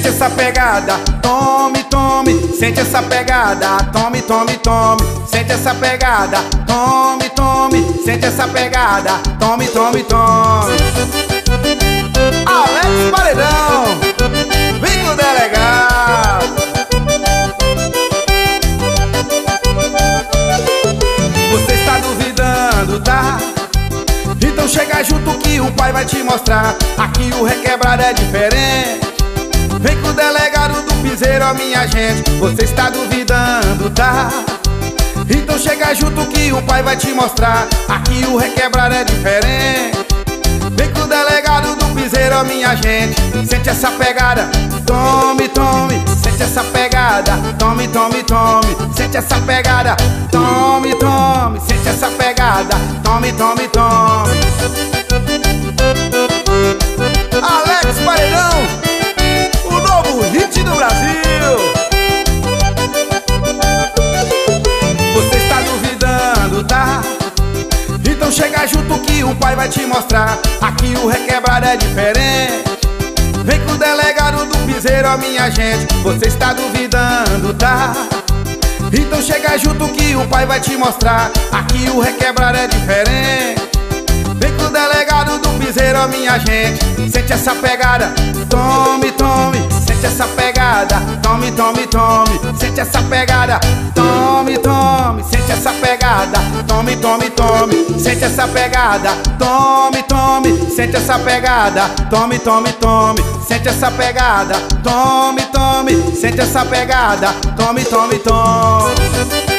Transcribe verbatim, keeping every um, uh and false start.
sente essa pegada, tome, tome, sente essa pegada, tome, tome, tome, sente essa pegada, tome, tome, sente essa pegada, tome, tome, tome. Alex Paredão, vem com o delegado. Você está duvidando, tá? Então chega junto que o pai vai te mostrar. Aqui o requebrado é diferente. Vem com o delegado do piseiro, ó minha gente. Você está duvidando, tá? Então chega junto que o pai vai te mostrar. Aqui o requebrado é diferente. Vem com o delegado do piseiro, ó minha gente. Sente essa pegada, tome, tome, sente essa pegada, tome, tome, tome, sente essa pegada, tome, tome, sente essa pegada, tome, tome, tome. Alex Paredão, o novo hit do Brasil. Você está duvidando, tá? Então chega junto que o pai vai te mostrar. Aqui o requebrado é diferente. Vem com o delegado do piseiro, ó minha gente. Você está duvidando, tá? Então chega junto que o pai vai te mostrar. Aqui o requebrado é diferente. Vem com o delegado do piseiro, ó minha gente. Sente essa pegada, tome, tome, sente essa pegada, tome, tome, tome, sente essa pegada, tome, tome, sente essa pegada, tome, tome, tome, sente essa pegada, tome, tome, sente essa pegada, tome, tome, tome, sente essa pegada, tome, tome, sente essa pegada, tome, tome, tome.